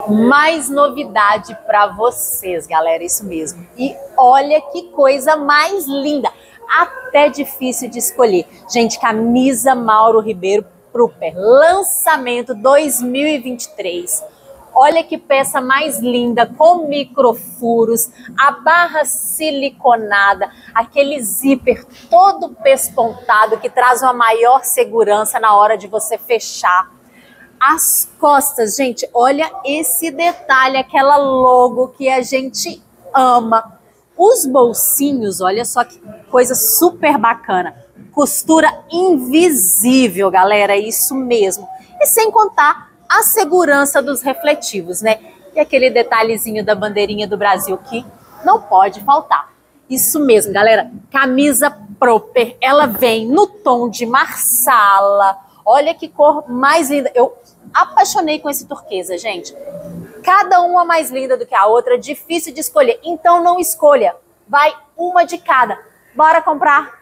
Mais novidade para vocês, galera, isso mesmo. E olha que coisa mais linda, até difícil de escolher. Gente, camisa Mauro Ribeiro Prupper, lançamento 2023. Olha que peça mais linda, com microfuros, a barra siliconada, aquele zíper todo pespontado que traz uma maior segurança na hora de você fechar. As costas, gente, olha esse detalhe, aquela logo que a gente ama. Os bolsinhos, olha só que coisa super bacana. Costura invisível, galera, é isso mesmo. E sem contar a segurança dos refletivos, né? E aquele detalhezinho da bandeirinha do Brasil que não pode faltar. Isso mesmo, galera. Camisa Prupper, ela vem no tom de marsala. Olha que cor mais linda. Eu apaixonei com esse turquesa, gente. Cada uma mais linda do que a outra, difícil de escolher. Então não escolha, vai uma de cada. Bora comprar?